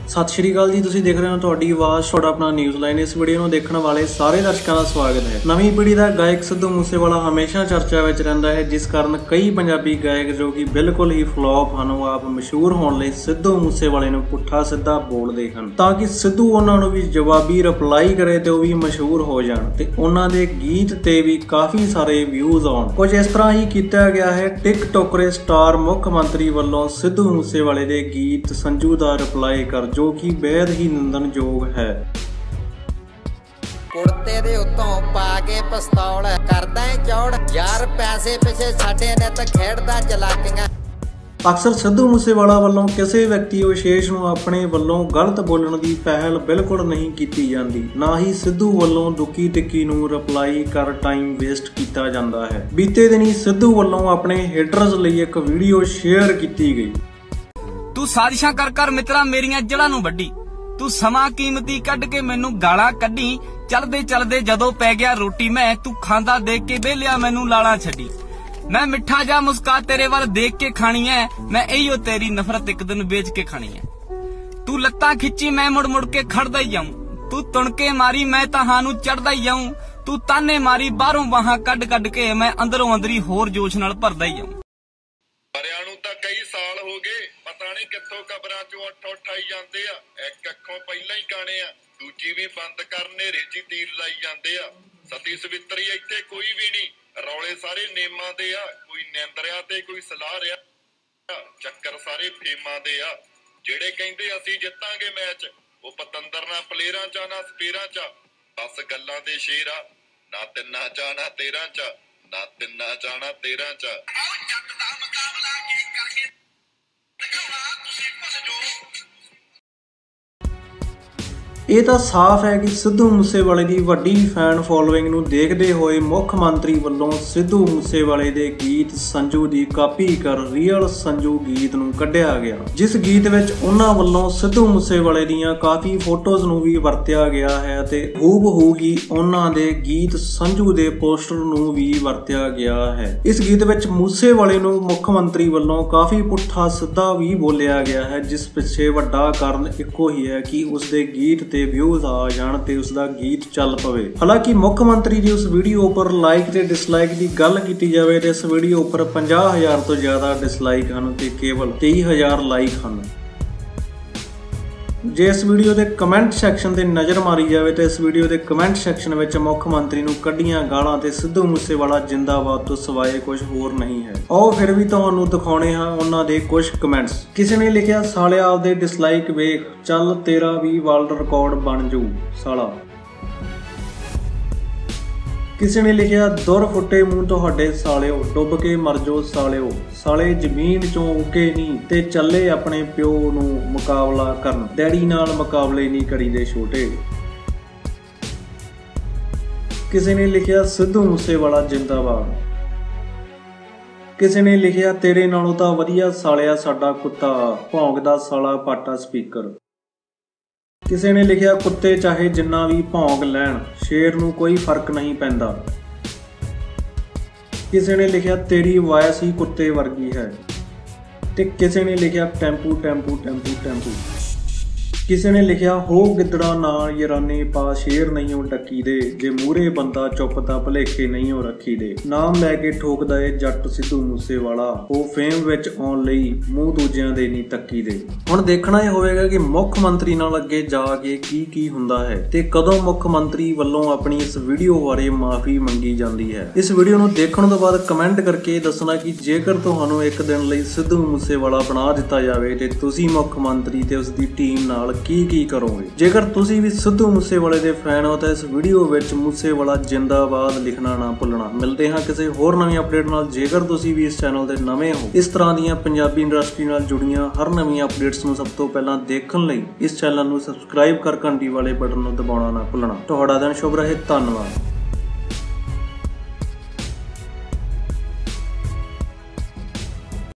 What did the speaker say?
सत श्री अकाल जी, तुसीं देख रहे हो तुहाडी आवाज़ तुहाडा अपना न्यूज़ लाइन। इस वीडियो में देखने वाले सारे दर्शकों का स्वागत है। नवीं पीढ़ी का गायक सिद्धू मूसेवाला हमेशा चर्चा में रहिंदा है, जिस कारण कई पंजाबी गायक जो कि बिल्कुल ही फ्लॉप हैं वो आप मशहूर होने लई सिद्धू मूसेवाले नूं पुट्ठा सीधा बोलते हैं ताकि सिद्धू उन्हां नूं भी जवाबी रिप्लाई करे तो भी मशहूर हो जाण ते उन्हां दे गीत ते भी काफ़ी सारे व्यूज़ आउण। कुछ इस तरह ही किया गया है टिकटॉकरे स्टार मुख्य मंत्री वालों सिद्धू मूसेवाले दे गीत संजू दा रिप्लाई कर, जो कि बेहद ही निंदनयोग है। कुर्ते दे उत्तों पा के पिस्तौल करदा है चौड़ यार पैसे पिछे छाडे ने ते खेडदा चलाकियां। अक्सर सिद्धू मूसेवाला वालों किसी व्यक्ति विशेष नूं अपने वालों गलत बोलण दी पहल बिल्कुल नहीं की जाती, ना ही सिद्धू वालों दुखी टिक्की नूं रिप्लाई कर टाइम वेस्ट किया जाता है। बीते दिनी सिद्धू वालों अपने हेटर्स लई एक वीडियो शेयर की गई। तू साजिशां कर कर मित्रा मेरियां जड़ां नूं वड्डी, तू समा कीमती कढ के मैनू गालां कड्डी, चलदे चलदे जदों पै गया रोटी मैं तू खांदा देख के बेलिया मैनू लालां छड्डी। मैं मिठा जा मुस्का तेरे वाल देख के खानी है, मैं इहो तेरी नफरत एक दिन बेच के खानी है। तू लत्तां खिच्ची मैं मुड़ मुड़ के खड़दा ही जाऊं, तू तुणके मारी मैं तहां नूं चढ़दा ही जाऊं, तू ताने मारी बाहरों बाहां कढ कढ के मैं अंदरों अंदरी होर जोश नाल भरदा ही जाऊं। कई साल हो गए पता नहीं कित्थों कबरां चों उठ आई जांदे आ, एक अखों पहला ही गाने आ, दूजी भी बंद कर नेरे च तीर लाई जांदे आ। सती सवित्री इत्थे कोई भी नहीं, रौले सारे नेमां दे आ, कोई निंदरिया ते कोई सलाह रिया, चक्कर सारे फेमां दे आ। जेड़े कहंदे असीं जित्तांगे मैच वो पतंदर ना प्लेयरां च ना स्पेयरां च, 10 गल्लां दे शेर आ, ना तिन्ना च ना 13 च, ना तिन्ना च ना 13 च। ਇਹ ਤਾਂ ਸਾਫ਼ ਹੈ ਕਿ ਸਿੱਧੂ ਮੂਸੇਵਾਲੇ ਦੀ ਵੱਡੀ ਫੈਨ ਫੋਲੋਇੰਗ ਨੂੰ ਦੇਖਦੇ ਹੋਏ ਮੁੱਖ ਮੰਤਰੀ ਵੱਲੋਂ ਸਿੱਧੂ ਮੂਸੇਵਾਲੇ ਦੇ ਗੀਤ ਸੰਜੂ ਦੀ ਕਾਪੀ ਕਰ ਰੀਅਲ ਸੰਜੂ ਗੀਤ ਨੂੰ ਕੱਢਿਆ ਗਿਆ, ਜਿਸ ਗੀਤ ਵਿੱਚ ਉਹਨਾਂ ਵੱਲੋਂ ਸਿੱਧੂ ਮੂਸੇਵਾਲੇ ਦੀਆਂ ਕਾਫੀ ਫੋਟੋਜ਼ ਨੂੰ ਵੀ ਵਰਤਿਆ ਗਿਆ ਹੈ ਤੇ ਹੂਬਹੂ ਹੀ ਉਹਨਾਂ ਦੇ ਗੀਤ ਸੰਜੂ ਦੇ ਪੋਸਟਰ ਨੂੰ ਵੀ ਵਰਤਿਆ ਗਿਆ ਹੈ। ਇਸ ਗੀਤ ਵਿੱਚ ਮੂਸੇਵਾਲੇ ਨੂੰ ਮੁੱਖ ਮੰਤਰੀ ਵੱਲੋਂ ਕਾਫੀ ਪੁੱਠਾ ਸਿੱਧਾ ਵੀ ਬੋਲਿਆ ਗਿਆ ਹੈ, ਜਿਸ ਪਿੱਛੇ ਵੱਡਾ ਕਾਰਨ ਇੱਕੋ ਹੀ ਹੈ ਕਿ ਉਸਦੇ ਗੀਤ ਤੇ व्यूज आ जाण ते उसदा गीत चल पवे। हालांकि मुख्य मंत्री दी उस वीडियो पर लाइक ते डिसलाइक की गल की जाए तो इस वीडियो पर 50,000 तो ज्यादा डिसलाइक हैं ते केवल 23,000 लाइक हैं। जे इस वीडियो के कमेंट सैक्शन से नज़र मारी जाए तो इस वीडियो के कमेंट सैक्शन में मुख्य मंत्री नूं कड्डियां गालां ते सिद्धू मूसेवाला जिंदाबाद तो सिवाए कुछ होर नहीं है। आओ फिर भी तुहानूं दिखाउने हां उन्हां दे कुछ कमेंट्स। किसी ने लिखिया सालिया आपदे डिसलाइक वेख चल तेरा भी वर्ल्ड रिकॉर्ड बन जाऊ साला। किसी ने लिखिया दुर फुटे मूंह तुहाडे सालिओ डुब के मर जाओ सालिओ, साले जमीन चों उगे नहीं ते चले अपने प्यो नूं मुकाबला करन, डैडी नाल मुकाबले नहीं करीदे छोटे। किसी ने लिखिया सिद्धू मूसेवाला जिंदाबाद। किसी ने लिखिया तेरे नालों तां वधिया सालिया साडा कुत्ता भौंकदा साला पाटा स्पीकर। किसी ने लिखिया कुत्ते चाहे जिन्ना भी भौंक लैण शेर नूं कोई फर्क नहीं पैंदा। किसी ने लिखिया तेरी वॉइस ही कुत्ते वर्गी है ते किसी ने लिखिया टैंपू टैंपू टैंपू टैंपू। किसी ने लिखिया हो गिदड़ा नाल यराने पा शेर नहीं हो टक्की दे, जे मूरे बंदा चुपता भलेखे नहीं हो रखी दे, नाम लैके ठोकदा ए जट सिद्धू मूसेवाला, हो फेम विच आउण लई मूंह दूजियां दे नहीं तक्की दे। हुण देखना यह होवेगा कि मुख्य मंत्री नाल अगे जा के की हुंदा है ते कदों मुख्य मंत्री वल्लों अपनी इस वीडियो बारे माफी मंगी जाती है। इस वीडियो नूं देखण तो बाद कमेंट करके दसना कि जेकर तुहानूं एक दिन लई सिद्धू मूसेवाला बना दिता जावे ते तुसीं मुख्य मंत्री ते उसदी टीम नाल की करोगे। जेकर तुसी भी सिद्धू मूसेवाले दे फैन हो तो इस वीडियो विच मूसेवाला जिंदाबाद लिखना ना भुलना। मिलते हैं किसी होर नवीं अपडेट नाल। जेकर तुसी भी इस चैनल दे नवे हो इस तरह दीयां पंजाबी इंडस्ट्री नाल जुड़ियां हर नवीं अपडेट्स नूं सब तो पहलां देखण लई इस चैनल नूं सबसक्राइब कर घंटी वाले बटन नूं दबाउणा ना भुलना। तुहाडा दिन शुभ रहे। धन्नवाद।